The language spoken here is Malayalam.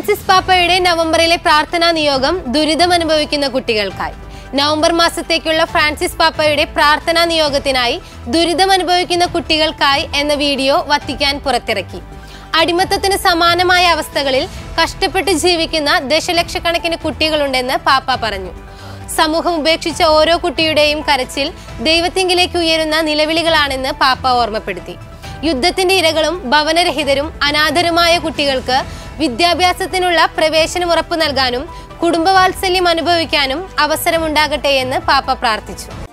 ഫ്രാൻസിസ് പാപ്പയുടെ നവംബറിലെ പ്രാർത്ഥനാ നിയോഗം ദുരിതമനുഭവിക്കുന്ന കുട്ടികൾക്കായി. നവംബർ മാസത്തേക്കുള്ള ഫ്രാൻസിസ് പാപ്പയുടെ പ്രാർത്ഥനാ നിയോഗത്തിനായി ദുരിതമനുഭവിക്കുന്ന കുട്ടികൾക്കായി എന്ന വീഡിയോ വത്തിക്കാൻ പുറത്തിറക്കി. അടിമത്തത്തിന് സമാനമായ അവസ്ഥകളിൽ കഷ്ടപ്പെട്ട് ജീവിക്കുന്ന ദശലക്ഷക്കണക്കിന് കുട്ടികളുണ്ടെന്ന് പാപ്പ പറഞ്ഞു. സമൂഹം ഉപേക്ഷിച്ച ഓരോ കുട്ടിയുടെയും കരച്ചിൽ ദൈവത്തിങ്കിലേക്ക് ഉയരുന്ന നിലവിളികളാണെന്ന് പാപ്പ ഓർമ്മപ്പെടുത്തി. യുദ്ധത്തിന്റെ ഇരകളും ഭവനരഹിതരും അനാഥരുമായ കുട്ടികൾക്ക് വിദ്യാഭ്യാസത്തിനുള്ള പ്രവേശനം ഉറപ്പു നൽകാനും കുടുംബവാത്സല്യം അനുഭവിക്കാനും അവസരമുണ്ടാകട്ടെ എന്ന് പാപ്പ പ്രാർത്ഥിച്ചു.